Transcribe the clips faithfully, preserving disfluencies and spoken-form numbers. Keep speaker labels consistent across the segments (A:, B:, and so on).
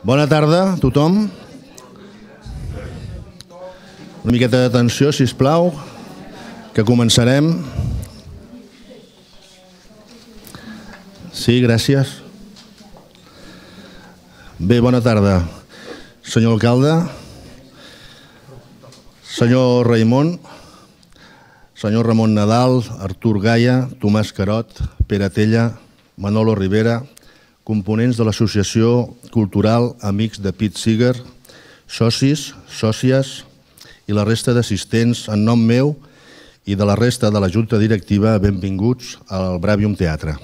A: Bona tarda a tothom. Una miqueta d'atenció, sisplau, que començarem. Sí, gràcies. Bé, bona tarda. Senyor alcalde, senyor Raimon, senyor Ramon Nadal, Artur Gaya, Tomàs Carot, Pere Tella, Manolo Rivera, components de l'Associació Cultural Amics de Pete Seeger, socis, sòcies i la resta d'assistents en nom meu i de la resta de la Junta Directiva, benvinguts al Bravium Teatre.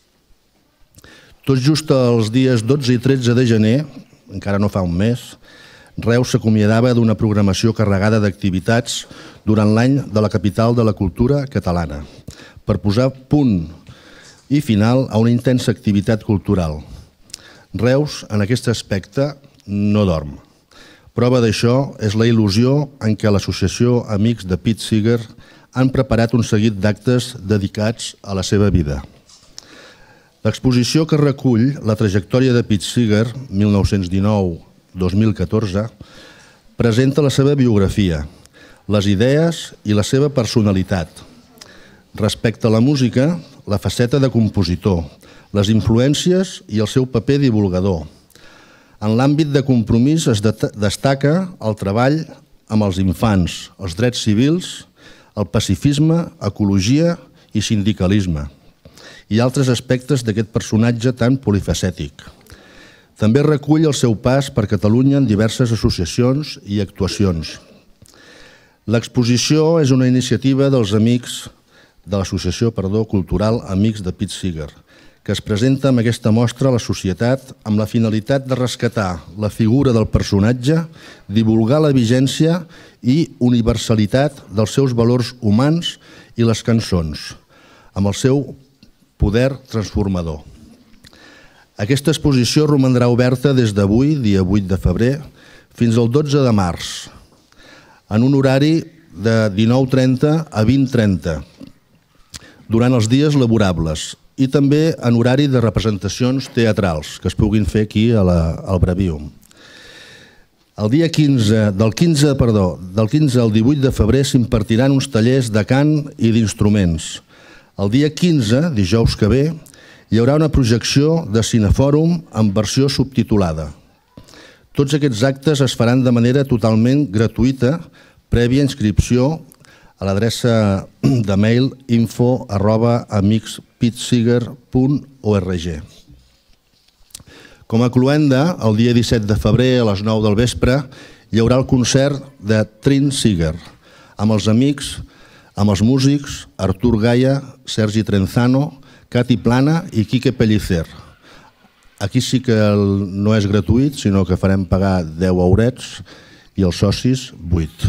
A: Tot just els dies dotze i tretze de gener, encara no fa un mes, Reus s'acomiadava d'una programació carregada d'activitats durant l'any de la capital de la cultura catalana, per posar punt i final a una intensa activitat cultural. Reus, en aquest aspecte, no dorm. Prova d'això és la il·lusió en què l'Associació Amics de Pete Seeger han preparat un seguit d'actes dedicats a la seva vida. L'exposició que recull la trajectòria de Pete Seeger, mil nou-cents dinou a dos mil catorze, presenta la seva biografia, les idees i la seva personalitat. Respecte a la música, la faceta de compositor, les influències i el seu paper divulgador. En l'àmbit de compromís es destaca el treball amb els infants, els drets civils, el pacifisme, ecologia i sindicalisme, i altres aspectes d'aquest personatge tan polifacètic. També recull el seu pas per Catalunya en diverses associacions i actuacions. L'exposició és una iniciativa dels amics de l'Associació Cultural Amics de Pete Seeger, que es presenta amb aquesta mostra a la societat amb la finalitat de rescatar la figura del personatge, divulgar la vigència i universalitat dels seus valors humans i les cançons, amb el seu poder transformador. Aquesta exposició romandrà oberta des d'avui, dia vuit de febrer, fins al dotze de març, en un horari de dinou trenta a vint trenta, durant els dies laborables, i també en horari de representacions teatrals que es puguin fer aquí al Bravium. El dia quinze, del quinze, perdó, del quinze al divuit de febrer s'impartiran uns tallers de cant i d'instruments. El dia quinze, dijous que ve, hi haurà una projecció de cinefòrum en versió subtitulada. Tots aquests actes es faran de manera totalment gratuïta, prèvia inscripció a l'adreça de mail info arroba amics pete seeger punt org. Com a cloenda, el dia disset de febrer a les nou del vespre hi haurà el concert de Trin Seeger, amb els amics, amb els músics Artur Gaya, Sergi Trenzano, Cati Plana i Quique Pellicer. Aquí sí que no és gratuït, sinó que farem pagar deu eurets i els socis vuit.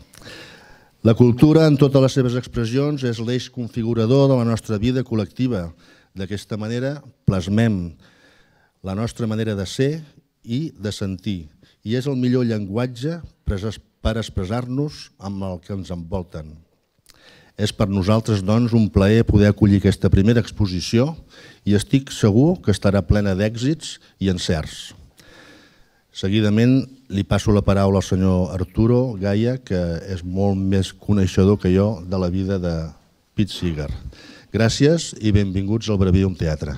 A: La cultura, en totes les seves expressions, és l'eix configurador de la nostra vida col·lectiva. D'aquesta manera plasmem la nostra manera de ser i de sentir, i és el millor llenguatge per expressar-nos amb el que ens envolten. És per nosaltres, doncs, un plaer poder acollir aquesta primera exposició i estic segur que estarà plena d'èxits i encerts. Seguidament li passo la paraula al senyor Arturo Gaya, que és molt més coneixedor que jo de la vida de Pete Seeger. Gràcies i benvinguts al Bravium Teatre.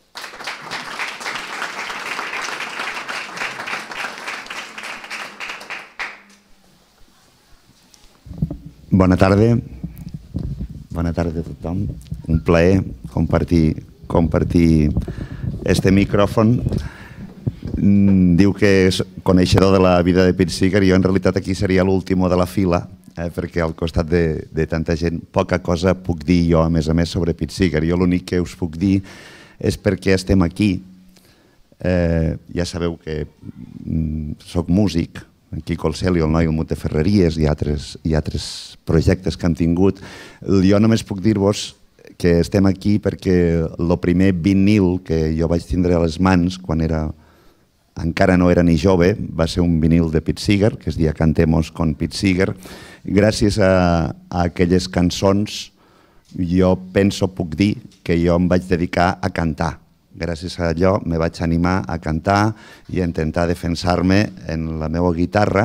B: Bona tarda. Bona tarda a tothom. Un plaer compartir compartir este micròfon. Diu que és coneixedor de la vida de Pete Seeger. Jo en realitat aquí seria l'últim de la fila, perquè al costat de tanta gent poca cosa puc dir jo, a més a més, sobre Pete Seeger. Jo l'únic que us puc dir és perquè estem aquí. Ja sabeu que soc músic, Quico el Cel i el Noi el Monte Ferreries i altres projectes que hem tingut. Jo només puc dir-vos que estem aquí perquè el primer vinil que jo vaig tindre a les mans quan era encara no era ni jove, va ser un vinil de Pete Seeger, que es deia Cantemos con Pete Seeger. Gràcies a aquelles cançons jo penso, puc dir, que jo em vaig dedicar a cantar. gràcies a allò me vaig animar a cantar i a intentar defensar-me en la meva guitarra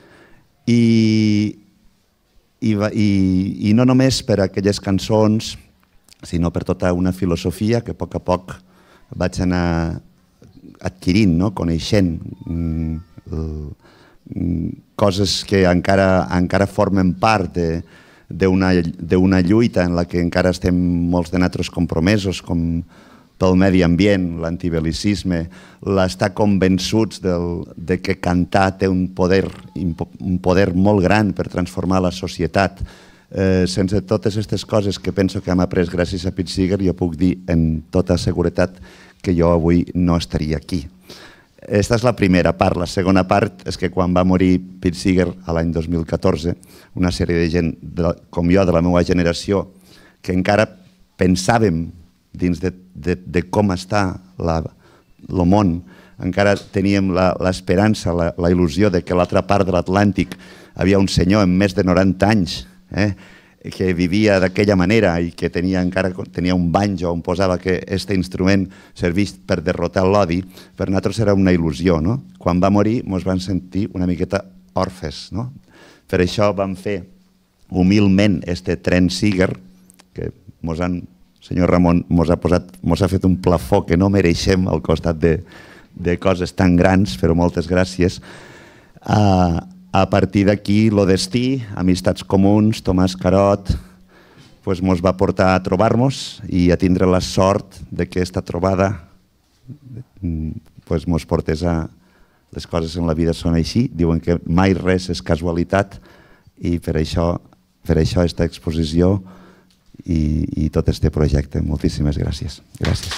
B: i, i, i, i no només per aquelles cançons, sinó per tota una filosofia que a poc a poc vaig anar adquirint, no? Coneixent mm, coses que encara, encara formen part d'una lluita en la que encara estem molts de nosaltres compromesos, com pel medi ambient, l'antibelicisme, l'estar convençuts del, de que cantar té un poder, un poder molt gran per transformar la societat. Eh, sense totes aquestes coses que penso que hem après gràcies a Pete Seeger, jo puc dir amb tota seguretat que jo avui no estaria aquí. Aquesta és la primera part. La segona part és que quan va morir Pete Seeger a l'any dos mil catorze, una sèrie de gent de, com jo, de la meva generació, que encara pensàvem dins de, de, de com està la, el món, encara teníem l'esperança, la, la il·lusió de que a l'altra part de l'Atlàntic havia un senyor amb més de noranta anys eh, que vivia d'aquella manera i que tenia encara tenia un banjo on posava que aquest instrument servís per derrotar l'odi, per nosaltres era una il·lusió. No? Quan va morir ens vam sentir una miqueta orfes. No? Per això vam fer humilment este tren Seeger, que mos han, senyor Ramon mos ha, posat, mos ha fet un plafó que no mereixem al costat de, de coses tan grans, però moltes gràcies. Uh, A partir d'aquí, el destí, amistats comuns, Tomàs Carot, pues, mos va portar a trobar-nos i a tindre la sort de que aquesta trobada pues, mos portés a... Les coses en la vida són així, diuen que mai res és casualitat i per això, per això aquesta exposició i, i tot este projecte. Moltíssimes gràcies. Gràcies.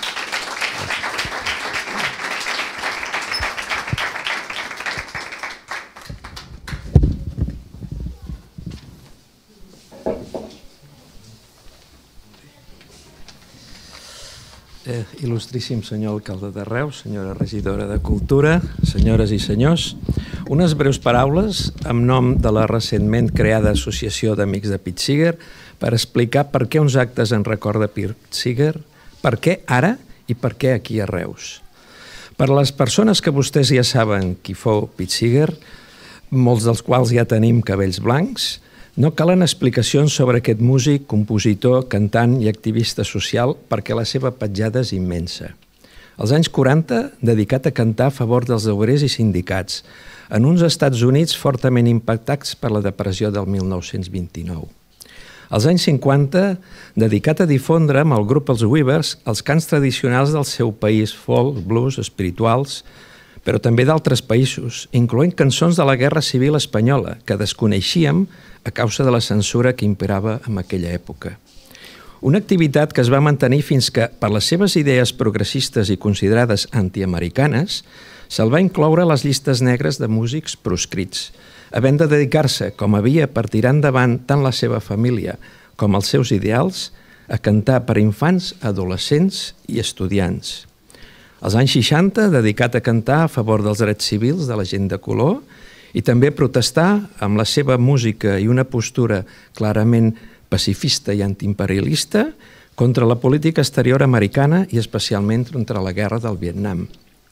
C: Eh, il·lustríssim senyor alcalde de Reus, senyora regidora de Cultura, senyores i senyors, unes breus paraules en nom de la recentment creada Associació d'Amics de Pete Seeger per explicar per què uns actes en record de Pete Seeger, per què ara i per què aquí a Reus. Per a les persones que vostès ja saben qui fou Pete Seeger, molts dels quals ja tenim cabells blancs, no calen explicacions sobre aquest músic, compositor, cantant i activista social perquè la seva petjada és immensa. Als anys quaranta, dedicat a cantar a favor dels obrers i sindicats, en uns Estats Units fortament impactats per la depressió del mil nou-cents vint-i-nou. Als anys cinquanta, dedicat a difondre amb el grup Els Weavers els cants tradicionals del seu país, folk, blues, espirituals, però també d'altres països, incloent cançons de la Guerra Civil Espanyola, que desconeixíem a causa de la censura que imperava en aquella època. Una activitat que es va mantenir fins que, per les seves idees progressistes i considerades antiamericanes, se'l va incloure a les llistes negres de músics proscrits, havent de dedicar-se, com havia per tirar endavant tant la seva família com els seus ideals, a cantar per infants, adolescents i estudiants. Als anys seixanta, dedicat a cantar a favor dels drets civils de la gent de color i també a protestar amb la seva música i una postura clarament pacifista i antiimperialista contra la política exterior americana i especialment contra la guerra del Vietnam.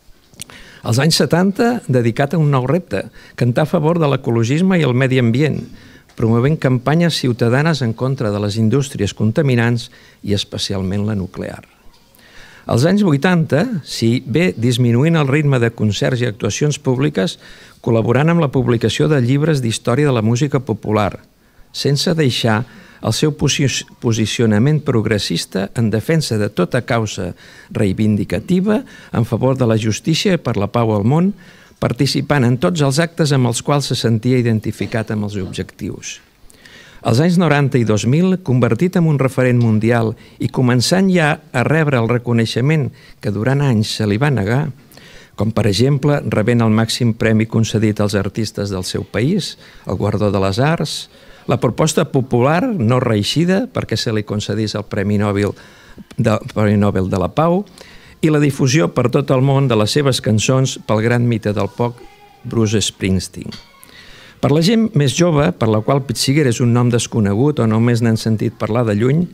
C: Als anys setanta, dedicat a un nou repte, cantar a favor de l'ecologisme i el medi ambient, promovent campanyes ciutadanes en contra de les indústries contaminants i especialment la nuclear. Als anys vuitanta, si bé disminuint el ritme de concerts i actuacions públiques, col·laborant amb la publicació de llibres d'història de la música popular, sense deixar el seu posicionament progressista en defensa de tota causa reivindicativa en favor de la justícia i per la pau al món, participant en tots els actes amb els quals se sentia identificat amb els objectius. Als anys noranta i dos mil, convertit en un referent mundial i començant ja a rebre el reconeixement que durant anys se li va negar, com per exemple rebent el màxim premi concedit als artistes del seu país, el Guardó de les Arts, la proposta popular no reeixida perquè se li concedís el Premi Nobel de, Premi Nobel de la Pau i la difusió per tot el món de les seves cançons pel gran mite del pop Bruce Springsteen. Per la gent més jove, per la qual Pete Seeger és un nom desconegut o només n'han sentit parlar de lluny,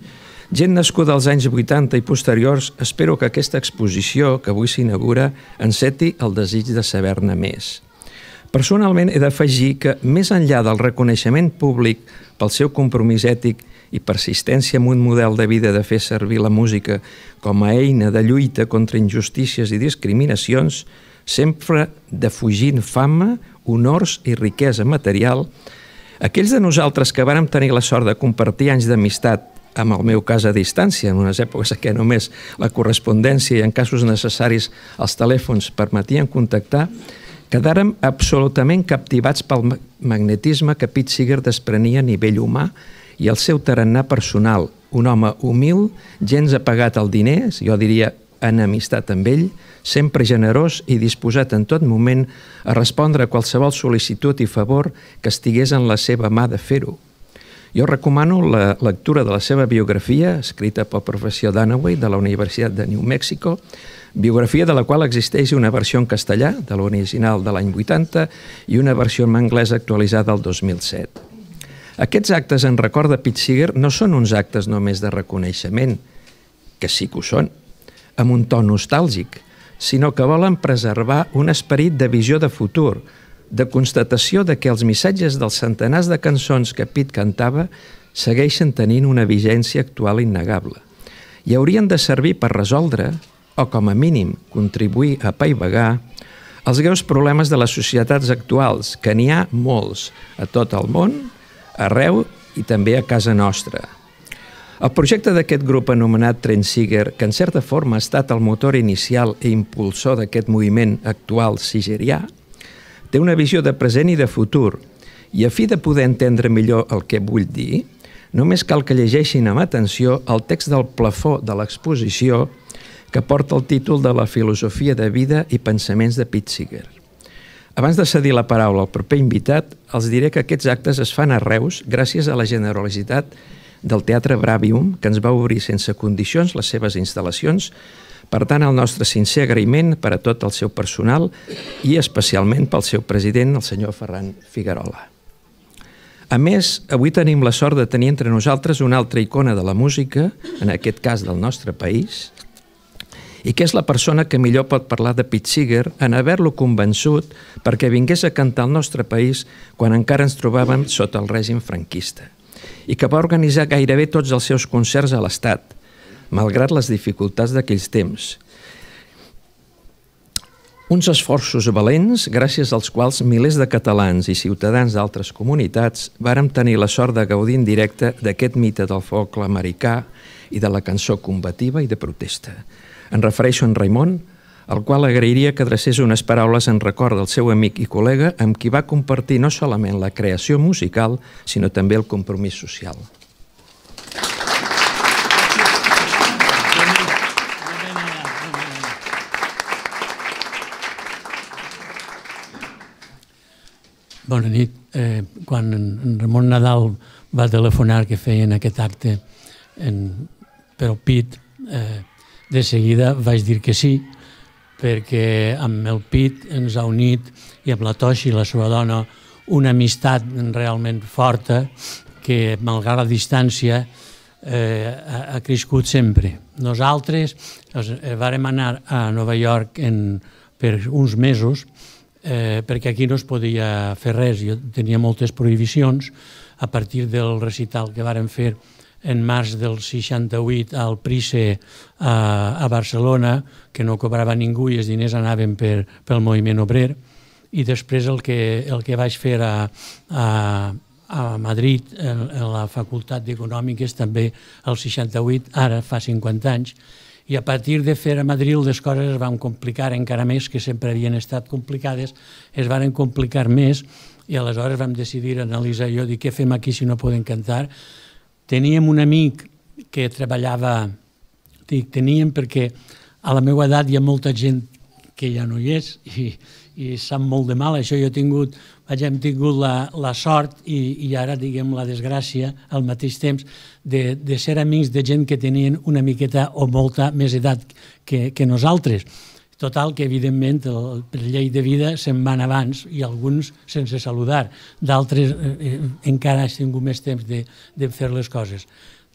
C: Gent nascuda als anys vuitanta i posteriors, espero que aquesta exposició que avui s'inaugura enceti el desig de saber-ne més. Personalment he d'afegir que, més enllà del reconeixement públic pel seu compromís ètic i persistència en un model de vida de fer servir la música com a eina de lluita contra injustícies i discriminacions, sempre defugint fama, honors i riquesa material, aquells de nosaltres que vàrem tenir la sort de compartir anys d'amistat, en el meu cas a distància, en unes èpoques en què només la correspondència i en casos necessaris els telèfons permetien contactar, quedàrem absolutament captivats pel magnetisme que Pete Seeger desprenia a nivell humà i el seu tarannà personal, un home humil, gens apegat al diners, jo diria en amistat amb ell, sempre generós i disposat en tot moment a respondre a qualsevol sol·licitud i favor que estigués en la seva mà de fer-ho. Jo recomano la lectura de la seva biografia, escrita pel professor Dunaway de la Universitat de New Mexico, biografia de la qual existeix una versió en castellà, de l'original de l'any vuitanta, i una versió en anglès actualitzada el dos mil set. Aquests actes en record de Pete Seeger no són uns actes només de reconeixement, que sí que ho són, amb un to nostàlgic, sinó que volen preservar un esperit de visió de futur, de constatació de que els missatges dels centenars de cançons que Pete cantava segueixen tenint una vigència actual innegable i haurien de servir per resoldre, o com a mínim contribuir a apaivagar, els greus problemes de les societats actuals, que n'hi ha molts a tot el món, arreu i també a casa nostra. El projecte d'aquest grup anomenat Trent Seeger, que en certa forma ha estat el motor inicial i impulsor d'aquest moviment actual seegerià, té una visió de present i de futur, i a fi de poder entendre millor el que vull dir, només cal que llegeixin amb atenció el text del plafó de l'exposició que porta el títol de la filosofia de vida i pensaments de Pete Seeger. Abans de cedir la paraula al proper invitat, els diré que aquests actes es fan a Reus gràcies a la generositat del Teatre Bravium, que ens va obrir sense condicions les seves instal·lacions. Per tant, el nostre sincer agraïment per a tot el seu personal i especialment pel seu president, el senyor Ferran Figuerola. A més, avui tenim la sort de tenir entre nosaltres una altra icona de la música, en aquest cas del nostre país, i que és la persona que millor pot parlar de Pete Seeger en haver-lo convençut perquè vingués a cantar al nostre país quan encara ens trobàvem sota el règim franquista, i que va organitzar gairebé tots els seus concerts a l'Estat, malgrat les dificultats d'aquells temps. Uns esforços valents, gràcies als quals milers de catalans i ciutadans d'altres comunitats vàrem tenir la sort de gaudir en directe d'aquest mite del folk americà i de la cançó combativa i de protesta. Em refereixo a en Raimon, al qual agrairia que adrecés unes paraules en record del seu amic i col·lega amb qui va compartir no solament la creació musical, sinó també el compromís social.
D: Bona nit. Eh, quan en Ramon Nadal va telefonar que feien aquest acte en, per al Pete, eh, de seguida vaig dir que sí, perquè amb el Pete ens ha unit, i amb la Toshi, la seva dona, una amistat realment forta que, malgrat la distància, eh, ha, ha crescut sempre. Nosaltres eh, vàrem anar a Nova York en, per uns mesos, eh, perquè aquí no es podia fer res. Jo tenia moltes prohibicions a partir del recital que vàrem fer en març del seixanta-vuit al Price a, a Barcelona, que no cobrava ningú i els diners anaven per, pel moviment obrer, i després el que, el que vaig fer a, a, a Madrid, en, en la Facultat d'Econòmiques, també el seixanta-vuit, ara fa cinquanta anys, i a partir de fer a Madrid les coses es van complicar encara més, que sempre havien estat complicades, es van complicar més, i aleshores vam decidir, Annalisa i jo, dir què fem aquí si no podem cantar. Teníem un amic que treballava, dic, teníem perquè a la meva edat hi ha molta gent que ja no hi és i, i sap molt de mal. Això jo he tingut, vaja, hem tingut la, la sort i, i ara, diguem, la desgràcia al mateix temps de, de ser amics de gent que tenien una miqueta o molta més edat que, que nosaltres. Total, que evidentment el, per llei de vida se'n van abans i alguns sense saludar. D'altres eh, encara has tingut més temps de, de fer les coses.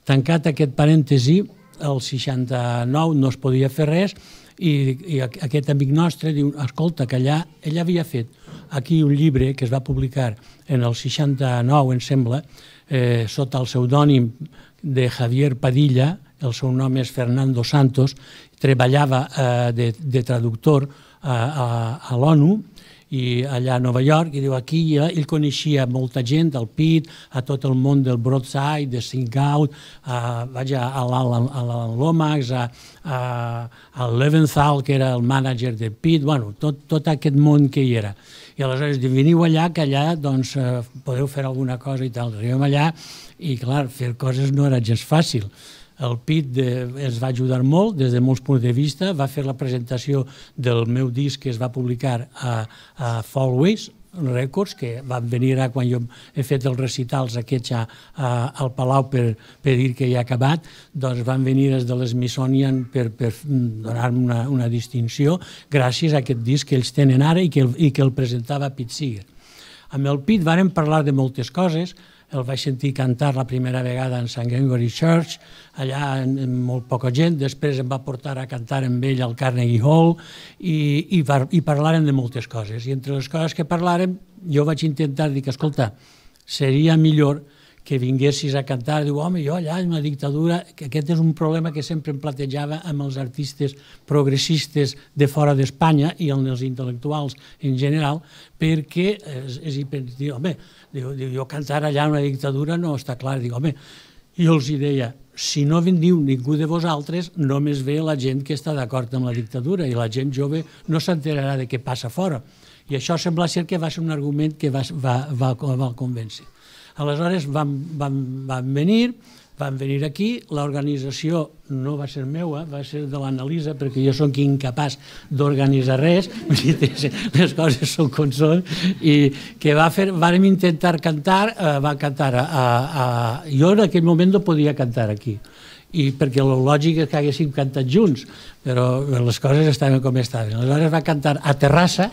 D: Tancat aquest parèntesi, el seixanta-nou no es podia fer res i, i aquest amic nostre diu, escolta, que allà ell havia fet aquí un llibre que es va publicar en el seixanta-nou, em sembla, eh, sota el pseudònim de Javier Padilla, el seu nom és Fernando Santos, treballava eh, de, de traductor a, a, a l'ONU, i allà a Nova York, i diu, aquí ell coneixia molta gent, al Pitt, a tot el món del Broadside, de Sing Out, a, vaja, a la Lomax, a, a, a Leventhal, que era el mànager del Pitt, bueno, tot, tot aquest món que hi era. I aleshores diu, veniu allà, que allà doncs, podeu fer alguna cosa i tal. Arribem allà i, clar, fer coses no era gens fàcil. El Pitt ens va ajudar molt des de molts punts de vista, va fer la presentació del meu disc que es va publicar a, a Folkways Records, que van venir a quan jo he fet els recitals aquests a, a, al Palau per, per dir que hi ha acabat, doncs van venir des de l'Smithsonian per, per donar-me una, una distinció gràcies a aquest disc que ells tenen ara i que, el, i que el presentava Pete Seeger. Amb el Pete vàrem parlar de moltes coses. El vaig sentir cantar la primera vegada en Saint Gregory Church, allà amb molt poca gent, després em va portar a cantar amb ell al Carnegie Hall i, i, par i parlàrem de moltes coses. I entre les coses que parlàrem, jo vaig intentar dir que, escolta, seria millor que vinguessis a cantar, diu, home, jo allà en la dictadura, que aquest és un problema que sempre em platejava amb els artistes progressistes de fora d'Espanya i amb els intel·lectuals en general, perquè és, és, diu, home, diu, diu, jo cantar allà en la dictadura no està clar, diu, home, jo els deia, si no veniu ningú de vosaltres, només ve la gent que està d'acord amb la dictadura i la gent jove no s'enterarà de què passa fora. I això sembla ser que va ser un argument que va, va, va, va convèncer. Aleshores van, van, van venir, van venir aquí, l'organització no va ser meua, va ser de l'Analisa, perquè jo soc incapaç d'organitzar res, les coses són com són, i que va fer, vam intentar cantar, eh, va cantar, a, a, jo en aquell moment no podia cantar aquí, i perquè el lògic és que haguéssim cantat junts, però les coses estaven com estaven. Aleshores va cantar a Terrassa,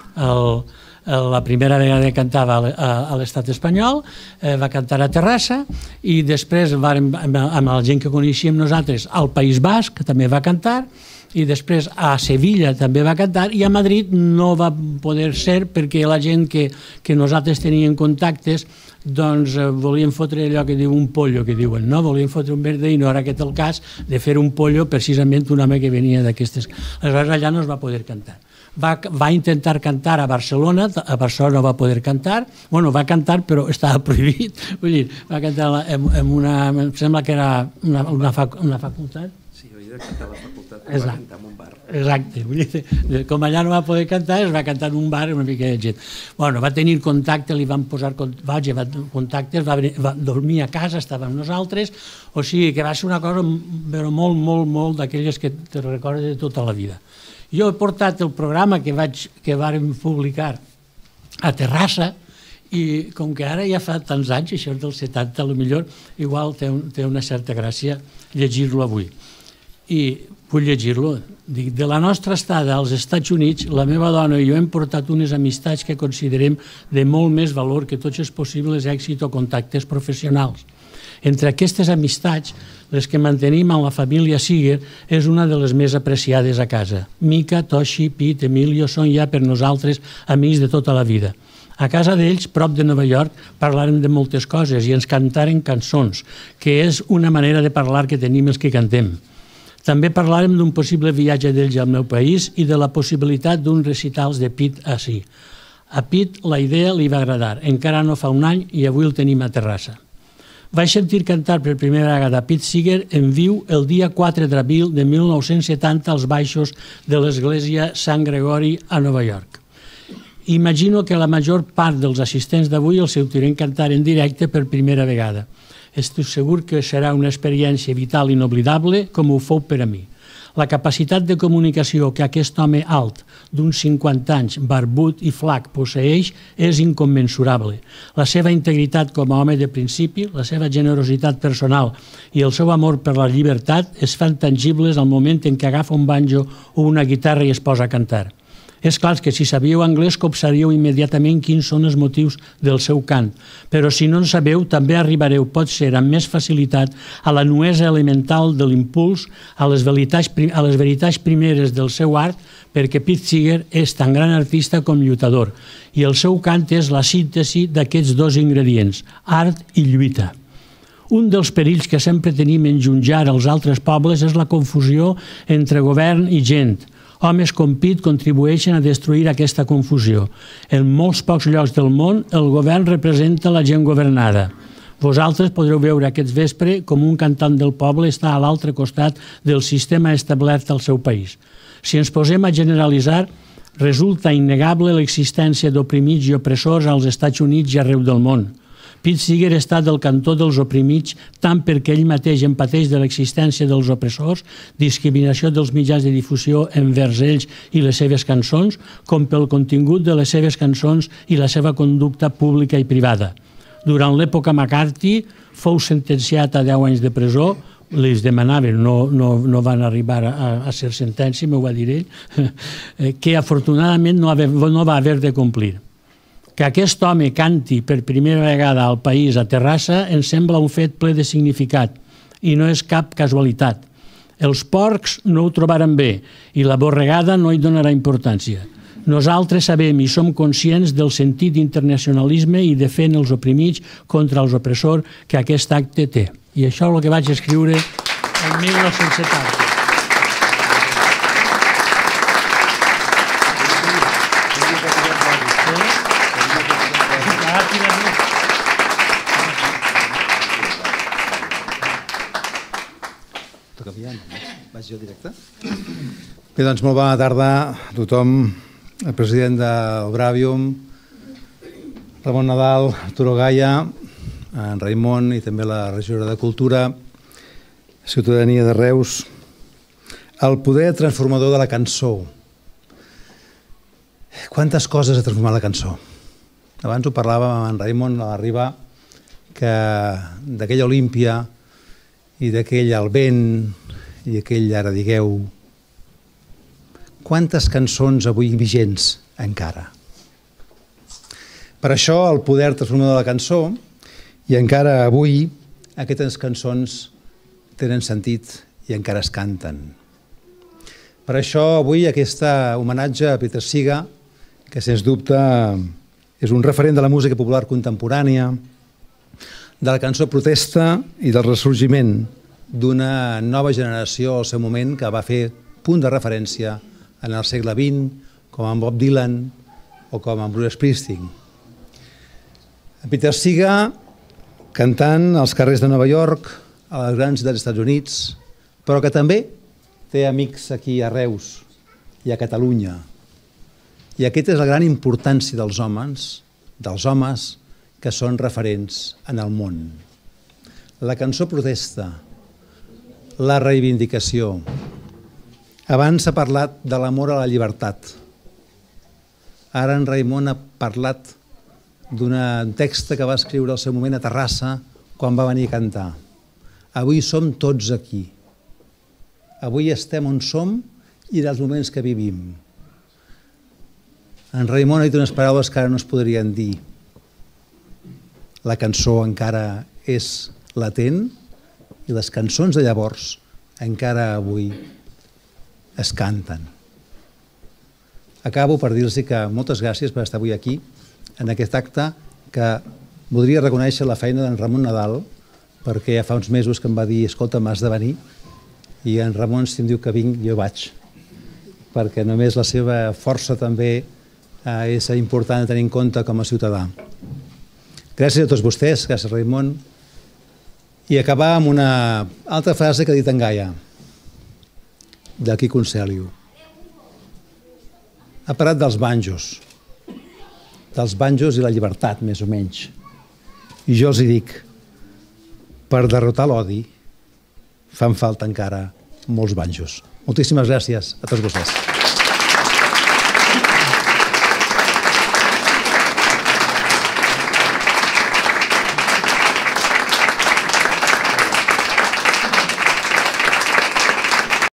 D: el la primera vegada que cantava a l'estat espanyol, va cantar a Terrassa i després amb la gent que coneixíem nosaltres al País Basc, que també va cantar, i després a Sevilla també va cantar i a Madrid no va poder ser perquè la gent que, que nosaltres teníem contactes doncs volien fotre allò que diu un pollo, que diuen, no? Volien fotre un verde i no era aquest el cas de fer un pollo precisament un home que venia d'aquestes. Aleshores allà no es va poder cantar. Va, va intentar cantar a Barcelona, a Barcelona no va poder cantar, bueno, va cantar però estava prohibit, vull dir, va cantar en, en una, em sembla que era una, una, fac, una facultat.
C: Sí, havia de cantar a la facultat, però va cantar en un bar.
D: Exacte, vull dir, com allà no va poder cantar, es va cantar en un bar una mica de gent. Bueno, va tenir contacte, li van posar vaja, va, contactes, va, va dormir a casa, estava amb nosaltres, o sigui que va ser una cosa però molt, molt, molt d'aquelles que te recordes de tota la vida. Jo he portat el programa que, vaig, que vàrem publicar a Terrassa i com que ara ja fa tants anys, això és del setanta, potser igual té, un, té una certa gràcia llegir-lo avui. I vull llegir-lo. Dic, de la nostra estada als Estats Units, la meva dona i jo hem portat unes amistats que considerem de molt més valor que tots els possibles èxits o contactes professionals. Entre aquestes amistats, les que mantenim amb la família Seeger és una de les més apreciades a casa. Mica, Toshi, Pete, Emilio són ja per nosaltres amics de tota la vida. A casa d'ells, prop de Nova York, parlarem de moltes coses i ens cantaren cançons, que és una manera de parlar que tenim els que cantem. També parlarem d'un possible viatge d'ells al meu país i de la possibilitat d'uns recitals de Pete ací. A Pete la idea li va agradar, encara no fa un any i avui el tenim a Terrassa. Vaig sentir cantar per primera vegada Pete Seeger en viu el dia quatre d'abril de mil nou-cents setanta als baixos de l'església Sant Gregori a Nova York. Imagino que la major part dels assistents d'avui el sentirem cantar en directe per primera vegada. Estic segur que serà una experiència vital i inoblidable com ho fou per a mi. La capacitat de comunicació que aquest home alt, d'uns cinquanta anys, barbut i flac, posseeix és incommensurable. La seva integritat com a home de principi, la seva generositat personal i el seu amor per la llibertat es fan tangibles al moment en què agafa un banjo o una guitarra i es posa a cantar. És clar que si sabíeu anglès copsaríeu immediatament quins són els motius del seu cant, però si no en sabeu també arribareu, pot ser amb més facilitat, a la nuesa elemental de l'impuls, a les veritats, a les veritats primeres del seu art, perquè Pete Seeger és tan gran artista com lluitador, i el seu cant és la síntesi d'aquests dos ingredients, art i lluita. Un dels perills que sempre tenim en junjar els altres pobles és la confusió entre govern i gent. Homes com Pete contribueixen a destruir aquesta confusió. En molts pocs llocs del món, el govern representa la gent governada. Vosaltres podreu veure aquest vespre com un cantant del poble està a l'altre costat del sistema establert al seu país. Si ens posem a generalitzar, resulta innegable l'existència d'oprimits i opressors als Estats Units i arreu del món. Pete Seeger està del cantó dels oprimits tant perquè ell mateix en pateix de l'existència dels opressors, discriminació dels mitjans de difusió envers ells i les seves cançons, com pel contingut de les seves cançons i la seva conducta pública i privada. Durant l'època McCarthy fou sentenciat a deu anys de presó, les demanaven, no, no, no van arribar a, a ser sentència, m'ho va dir ell, que afortunadament no, haver, no va haver de complir. Que aquest home canti per primera vegada al país a Terrassa ens sembla un fet ple de significat i no és cap casualitat. Els porcs no ho trobaran bé i la borregada no hi donarà importància. Nosaltres sabem i som conscients del sentit d'internacionalisme i de fent els oprimits contra els opressors que aquest acte té. I això és el que vaig escriure el mil nou-cents setanta.
E: Vaig jo directe. Bé, doncs molt bona tarda a tothom, el president del Bravium, Ramon Nadal, Arturo Gaia, en Raimon i també la regidora de Cultura, Ciutadania de Reus, el poder transformador de la cançó. Quantes coses ha transformat la cançó? Abans ho parlàvem amb en Raimon a l'arribar, que d'aquella Olímpia i d'aquell El vent i aquell Ara digueu, quantes cançons avui vigents encara. Per això el poder transformador de la cançó, i encara avui aquestes cançons tenen sentit i encara es canten. Per això avui aquest homenatge a Peter Seeger, que sens dubte és un referent de la música popular contemporània, de la cançó protesta i del ressorgiment d'una nova generació al seu moment que va fer punt de referència en el segle vint, com en Bob Dylan o com en Bruce Springsteen. Peter Seeger cantant als carrers de Nova York, a les grans ciutats dels Estats Units, però que també té amics aquí a Reus i a Catalunya. I aquesta és la gran importància dels homes, dels homes que són referents en el món. La cançó protesta, la reivindicació. Abans s'ha parlat de l'amor a la llibertat. Ara en Raimon ha parlat d'un text que va escriure al seu moment a Terrassa quan va venir a cantar. Avui som tots aquí. Avui estem on som i dels moments que vivim. En Raimon ha dit unes paraules que ara no es podrien dir. La cançó encara és latent i les cançons de llavors encara avui es canten. Acabo per dir-los que moltes gràcies per estar avui aquí, en aquest acte, que voldria reconèixer la feina d'en Ramon Nadal, perquè ja fa uns mesos que em va dir escolta, m'has de venir, i en Ramon, si em diu que vinc, jo vaig, perquè només la seva força també és important de tenir en compte com a ciutadà. Gràcies a tots vostès, gràcies Raimon, i acabar amb una altra frase que ha dit en Gaia, del Quico Concelio. Ha parlat dels banjos, dels banjos i la llibertat, més o menys. I jo els hi dic, per derrotar l'odi fan falta encara molts banjos. Moltíssimes gràcies a tots vostès.